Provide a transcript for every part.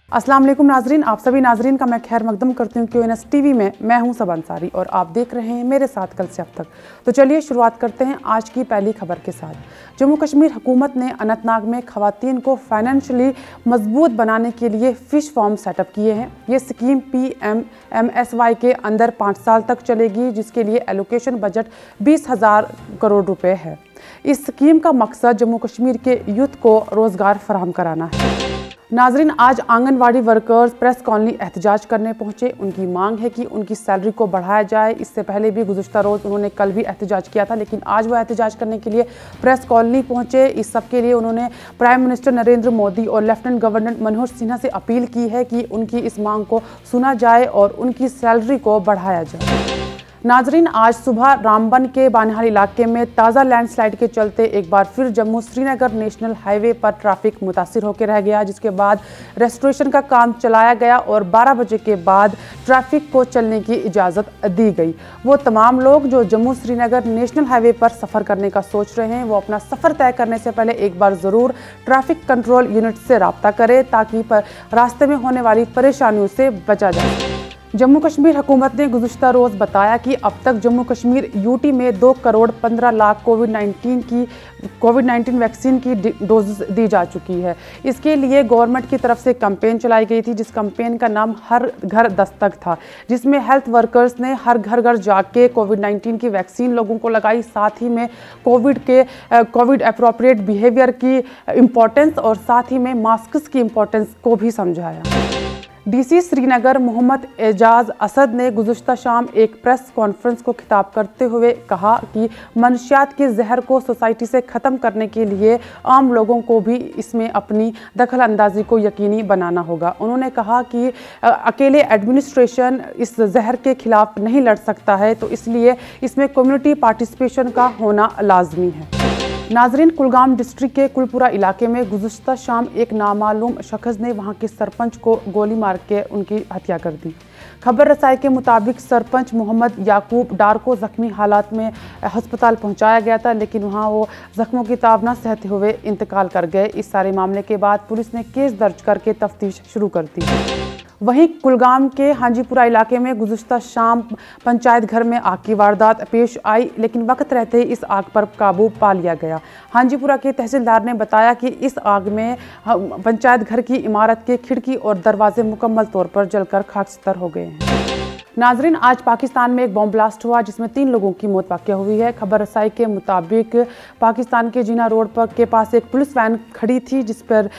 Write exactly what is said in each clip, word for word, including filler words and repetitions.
अस्सलाम वालेकुम नाजरीन, आप सभी नाजरीन का मैं खैर मकदम करती हूँ क्यू एन एस टीवी में। मैं हूँ सबा अंसारी और आप देख रहे हैं मेरे साथ कल से अब तक। तो चलिए शुरुआत करते हैं आज की पहली खबर के साथ। जम्मू कश्मीर हुकूमत ने अनंतनाग में खवातीन को फाइनेंशियली मजबूत बनाने के लिए फ़िश फार्म सेटअप किए हैं। ये scheme P M M S Y के अंदर पाँच साल तक चलेगी, जिसके लिए एलोकेशन बजट बीस हज़ार करोड़ रुपये है। इस स्कीम का मकसद जम्मू कश्मीर के यूथ को रोज़गार फराहम कराना है। नाजरीन, आज आंगनवाड़ी वर्कर्स प्रेस कॉलोनी एहतजाज करने पहुंचे। उनकी मांग है कि उनकी सैलरी को बढ़ाया जाए। इससे पहले भी गुज़श्ता रोज़ उन्होंने कल भी एहतजाज किया था, लेकिन आज वो एहतजाज करने के लिए प्रेस कॉलोनी पहुंचे। इस सब के लिए उन्होंने प्राइम मिनिस्टर नरेंद्र मोदी और लेफ्टिनेंट गवर्नर मनोहर सिन्हा से अपील की है कि उनकी इस मांग को सुना जाए और उनकी सैलरी को बढ़ाया जाए। नाजरीन, आज सुबह रामबन के बानिहाल इलाके में ताज़ा लैंडस्लाइड के चलते एक बार फिर जम्मू श्रीनगर नेशनल हाईवे पर ट्रैफिक मुतासिर होकर रह गया, जिसके बाद रेस्टोरेशन का काम चलाया गया और बारह बजे के बाद ट्रैफिक को चलने की इजाज़त दी गई। वो तमाम लोग जो जम्मू श्रीनगर नेशनल हाईवे पर सफ़र करने का सोच रहे हैं, वो अपना सफ़र तय करने से पहले एक बार ज़रूर ट्रैफिक कंट्रोल यूनिट से रब्ता करें, ताकि पर रास्ते में होने वाली परेशानियों से बचा जा सके। जम्मू कश्मीर हुकूमत ने गुज़श्ता रोज़ बताया कि अब तक जम्मू कश्मीर यूटी में दो करोड़ पंद्रह लाख कोविड नाइन्टीन की कोविड नाइन्टीन वैक्सीन की डोज दी जा चुकी है। इसके लिए गवर्नमेंट की तरफ से कैंपेन चलाई गई थी, जिस कैंपेन का नाम हर घर दस्तक था, जिसमें हेल्थ वर्कर्स ने हर घर घर जाके कोविड नाइन्टीन की वैक्सीन लोगों को लगाई। साथ ही में कोविड के कोविड अप्रोप्रिएट बिहेवियर की इम्पोर्टेंस और साथ ही में मास्क्स की इम्पोर्टेंस को भी समझाया। डीसी श्रीनगर मोहम्मद एजाज असद ने गुज़श्ता शाम एक प्रेस कॉन्फ्रेंस को खिताब करते हुए कहा कि मनशियात के जहर को सोसाइटी से ख़त्म करने के लिए आम लोगों को भी इसमें अपनी दखल अंदाजी को यकीनी बनाना होगा। उन्होंने कहा कि अकेले एडमिनिस्ट्रेशन इस जहर के खिलाफ नहीं लड़ सकता है, तो इसलिए इसमें कम्युनिटी पार्टिसिपेशन का होना लाजमी है। नाजरीन, कुलगाम डिस्ट्रिक्ट के कुलपुरा इलाके में गुज़श्ता शाम एक नामालूम शख्स ने वहां के सरपंच को गोली मार के उनकी हत्या कर दी। खबर रसाई के मुताबिक सरपंच मोहम्मद याकूब डार को ज़ख्मी हालात में अस्पताल पहुंचाया गया था, लेकिन वहां वो ज़ख्मों की ताब न सहते हुए इंतकाल कर गए। इस सारे मामले के बाद पुलिस ने केस दर्ज करके तफ्तीश शुरू कर दी। वहीं कुलगाम के हाजीपुरा इलाके में गुज़श्ता शाम पंचायत घर में आग की वारदात पेश आई, लेकिन वक्त रहते ही इस आग पर काबू पा लिया गया। हाजीपुरा के तहसीलदार ने बताया कि इस आग में पंचायत घर की इमारत के खिड़की और दरवाजे मुकम्मल तौर पर जलकर खाकसतर हो गए हैं। नाजरीन, आज पाकिस्तान में एक बॉम्ब ब्लास्ट हुआ, जिसमें तीन लोगों की मौत वाक़या हुई है। खबर रसाई के मुताबिक पाकिस्तान के जीना रोड पर के पास एक पुलिस वैन खड़ी थी, जिस पर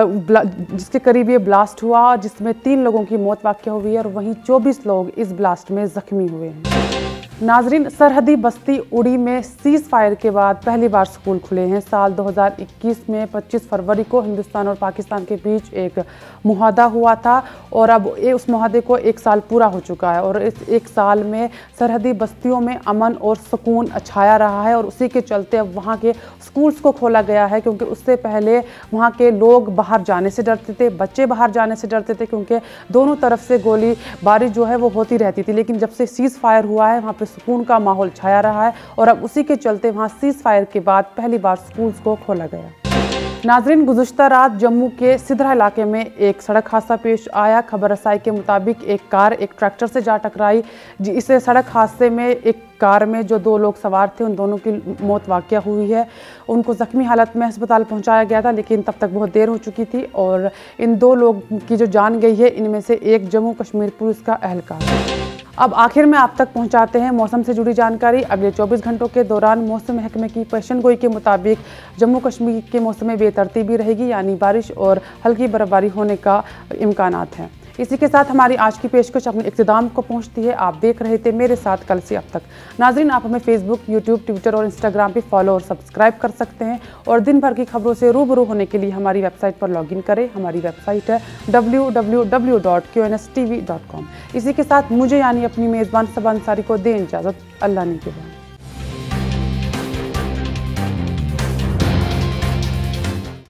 जिसके करीब ये ब्लास्ट हुआ, जिसमें तीन लोगों की मौत वाक़या हुई है और वहीं चौबीस लोग इस ब्लास्ट में ज़ख्मी हुए हैं। नाजरीन, सरहदी बस्ती उड़ी में सीज़ फायर के बाद पहली बार स्कूल खुले हैं। साल दो हज़ार इक्कीस में पच्चीस फरवरी को हिंदुस्तान और पाकिस्तान के बीच एक मुआहदा हुआ था और अब उस मुआहदे को एक साल पूरा हो चुका है और इस एक साल में सरहदी बस्तियों में अमन और सुकून छाया रहा है और उसी के चलते अब वहाँ के स्कूल्स को खोला गया है, क्योंकि उससे पहले वहाँ के लोग बाहर जाने से डरते थे, बच्चे बाहर जाने से डरते थे, क्योंकि दोनों तरफ से गोली बारी जो है वो होती रहती थी। लेकिन जब से सीज़ फायर हुआ है, वहाँ पे सुकून का माहौल छाया रहा है और अब उसी के चलते वहाँ सीज़ फायर के बाद पहली बार स्कूल्स को खोला गया। नाजरीन, गुज़श्ता रात जम्मू के सिधरा इलाके में एक सड़क हादसा पेश आया। खबर रसाई के मुताबिक एक कार एक ट्रैक्टर से जा टकराई। इस सड़क हादसे में एक कार में जो दो लोग सवार थे, उन दोनों की मौत वाक़या हुई है। उनको ज़ख्मी हालत में अस्पताल पहुंचाया गया था, लेकिन तब तक बहुत देर हो चुकी थी और इन दो लोग की जो जान गई है, इनमें से एक जम्मू कश्मीर पुलिस का एहलकार है। अब आखिर में आप तक पहुंचाते हैं मौसम से जुड़ी जानकारी। अगले चौबीस घंटों के दौरान मौसम महकमे की पेशन गोई के मुताबिक जम्मू कश्मीर के मौसम में बेतरतीबी रहेगी, यानी बारिश और हल्की बर्फबारी होने का इम्कानात हैं। इसी के साथ हमारी आज की पेशकश अपने इख्तिताम को पहुंचती है। आप देख रहे थे मेरे साथ कल से अब तक। नाजरीन, आप हमें फेसबुक, यूट्यूब, ट्विटर और इंस्टाग्राम पे फॉलो और सब्सक्राइब कर सकते हैं और दिन भर की खबरों से रूबरू होने के लिए हमारी वेबसाइट पर लॉगिन करें। हमारी वेबसाइट है W W W dot Q N S T V dot com. इसी के साथ मुझे यानी अपनी मेज़बान सबा अंसारी को दें इजाज़त। अल्लाह ने के बाद।